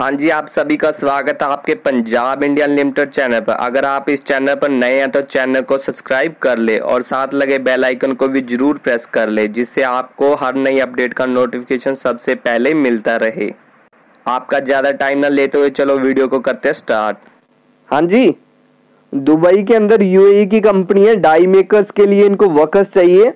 हाँ जी, आप सभी का स्वागत है आपके पंजाब इंडियन लिमिटेड चैनल पर। अगर आप इस चैनल पर नए हैं तो चैनल को सब्सक्राइब कर ले और साथ लगे बेल आइकन को भी जरूर प्रेस कर ले, जिससे आपको हर नई अपडेट का नोटिफिकेशन सबसे पहले मिलता रहे। आपका ज़्यादा टाइम न लेते हुए चलो वीडियो को करते हैं स्टार्ट। हाँ जी, दुबई के अंदर यूएई की कंपनी है। डाई मेकर्स के लिए इनको वर्कर्स चाहिए।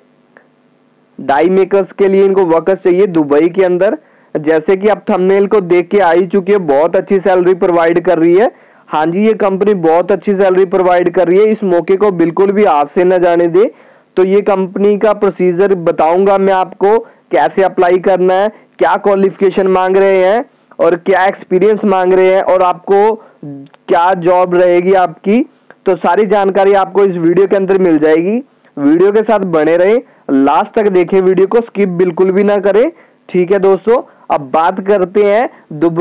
दुबई के अंदर, जैसे कि आप थंबनेल को देख के आ ही चुकी है, बहुत अच्छी सैलरी प्रोवाइड कर रही है। हाँ जी, ये कंपनी बहुत अच्छी सैलरी प्रोवाइड कर रही है। इस मौके को बिल्कुल भी हाथ से न जाने दे। तो ये कंपनी का प्रोसीजर बताऊंगा मैं आपको, कैसे अप्लाई करना है, क्या क्वालिफिकेशन मांग रहे हैं और क्या एक्सपीरियंस मांग रहे हैं और आपको क्या जॉब रहेगी आपकी। तो सारी जानकारी आपको इस वीडियो के अंदर मिल जाएगी। वीडियो के साथ बने रहे, लास्ट तक देखें वीडियो को, स्किप बिल्कुल भी ना करें। ठीक है दोस्तों, अब बात करते हैं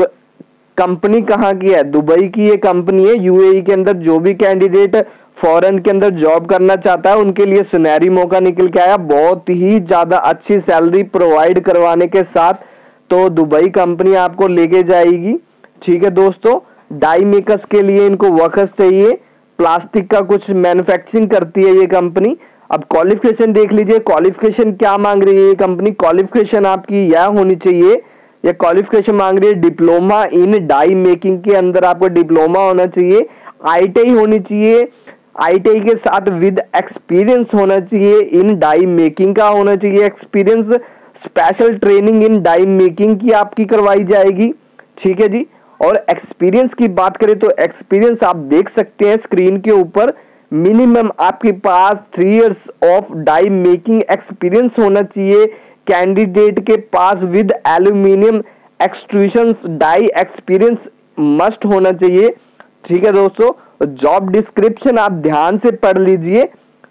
कंपनी कहाँ की है। दुबई की ये कंपनी है। यूएई के अंदर जो भी कैंडिडेट फॉरेन के अंदर जॉब करना चाहता है उनके लिए सुनहरी मौका निकल के आया, बहुत ही ज्यादा अच्छी सैलरी प्रोवाइड करवाने के साथ। तो दुबई कंपनी आपको लेके जाएगी। ठीक है दोस्तों, डाई मेकर्स के लिए इनको वर्कर्स चाहिए। प्लास्टिक का कुछ मैन्युफैक्चरिंग करती है ये कंपनी। अब क्वालिफिकेशन देख लीजिए, क्वालिफिकेशन क्या मांग रही है ये कंपनी। क्वालिफिकेशन आपकी यह होनी चाहिए, ये क्वालिफिकेशन मांग रही है डिप्लोमा इन डाई मेकिंग के अंदर आपको डिप्लोमा होना चाहिए। आईटीआई होनी चाहिए, आईटीआई के साथ विद एक्सपीरियंस होना चाहिए, इन डाई मेकिंग का होना चाहिए experience. Special training in die making की आपकी करवाई जाएगी। ठीक है जी। और एक्सपीरियंस की बात करें तो एक्सपीरियंस आप देख सकते हैं स्क्रीन के ऊपर। मिनिमम आपके पास 3 years of die making experience होना चाहिए कैंडिडेट के पास। With aluminium extrusions die experience must होना चाहिए। ठीक है दोस्तों, जॉब डिस्क्रिप्शन आप ध्यान से पढ़ लीजिए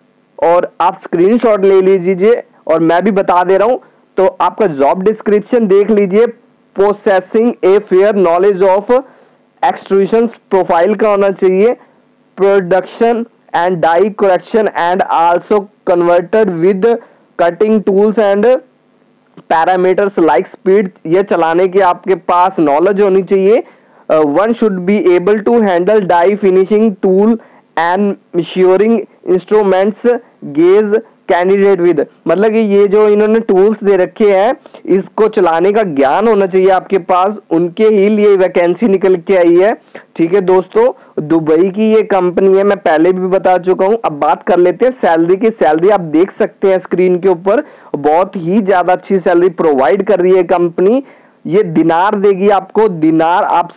और आप स्क्रीनशॉट ले लीजिए और मैं भी बता दे रहा हूं। तो आपका जॉब डिस्क्रिप्शन देख लीजिए। Possessing a fair knowledge of extrusions profile का होना चाहिए। Production and die correction and also converted with cutting tools and parameters like speed, ये चलाने की आपके पास नॉलेज होनी चाहिए। One should be able to handle die finishing tool and measuring instruments gauge candidate with, मतलब कि ये जो इन्होंने टूल्स दे रखे हैं इसको चलाने का ज्ञान होना चाहिए आपके पास। उनके ही लिए वैकेंसी निकल के आई है। ठीक है दोस्तों, दुबई की ये कंपनी है, मैं पहले भी बता चुका हूं। अब बात कर लेते हैं सैलरी की। सैलरी आप देख सकते हैं स्क्रीन के ऊपर, बहुत ही ज्यादा अच्छी सैलरी प्रोवाइड कर रही है कंपनी। ये दिनार देगी आपको, दिनार आप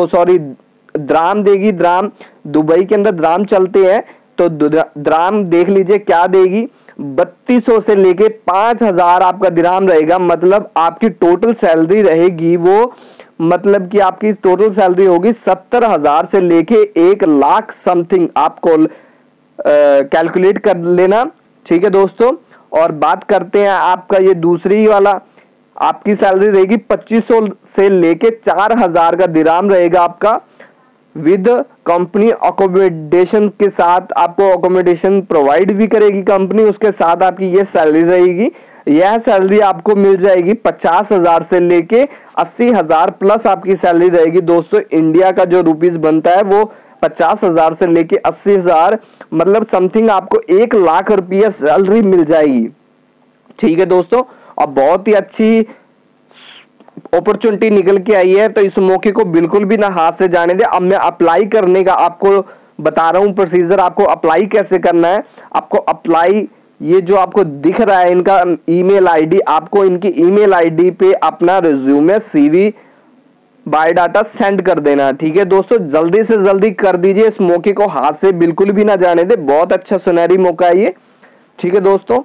द्राम देगी। द्राम, दुबई के अंदर द्राम चलते हैं तो द्राम देख लीजिए क्या देगी। 3200 से लेके 5000 आपका दिरहाम रहेगा। मतलब आपकी टोटल सैलरी रहेगी वो, मतलब कि आपकी टोटल सैलरी होगी 70,000 से लेके 1 लाख समथिंग। आपको कैलकुलेट कर लेना। ठीक है दोस्तों, और बात करते हैं आपका ये दूसरी वाला, आपकी सैलरी रहेगी 2500 से लेके 4000 का दिरहाम रहेगा आपका। विद कंपनी अकोमोडेशन के साथ आपको अकोमोडेशन प्रोवाइड भी करेगी कंपनी, उसके साथ आपकी ये सैलरी रहेगी। यह सैलरी आपको मिल जाएगी 50,000 से लेके 80,000 प्लस आपकी सैलरी रहेगी। दोस्तों, इंडिया का जो रुपीस बनता है वो 50,000 से लेके 80,000, मतलब समथिंग आपको 1 लाख रुपया सैलरी मिल जाएगी। ठीक है दोस्तों, अब बहुत ही अच्छी अपॉर्चुनिटी निकल के आई है, तो इस मौके को बिल्कुल भी ना हाथ से जाने दे। अब मैं अप्लाई करने का आपको बता रहा हूं प्रोसीजर, आपको अप्लाई कैसे करना है। आपको अप्लाई, ये जो आपको दिख रहा है इनका ईमेल आईडी, आपको इनकी ईमेल आईडी पे अपना रिज्यूमे, सीवी, बायोडाटा सेंड कर देना। ठीक है दोस्तों, जल्दी से जल्दी कर दीजिए, इस मौके को हाथ से बिल्कुल भी ना जाने दे। बहुत अच्छा सुनहरी मौका है ये। ठीक है दोस्तों,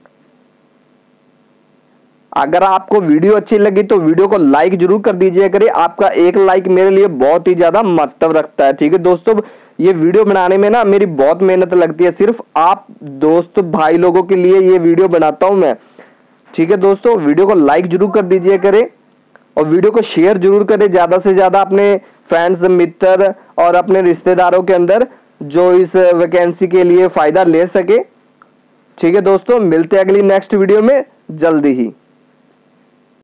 अगर आपको वीडियो अच्छी लगी तो वीडियो को लाइक जरूर कर दीजिए करें। आपका एक लाइक मेरे लिए बहुत ही ज्यादा महत्व रखता है। ठीक है दोस्तों, ये वीडियो बनाने में ना मेरी बहुत मेहनत लगती है, सिर्फ आप दोस्त भाई लोगों के लिए ये वीडियो बनाता हूं मैं। ठीक है दोस्तों, वीडियो को लाइक जरूर कर दीजिए करें और वीडियो को शेयर जरूर करें ज्यादा से ज्यादा अपने फ्रेंड्स, मित्र और अपने रिश्तेदारों के अंदर, जो इस वैकेंसी के लिए फायदा ले सके। ठीक है दोस्तों, मिलते हैं अगली नेक्स्ट वीडियो में जल्दी ही।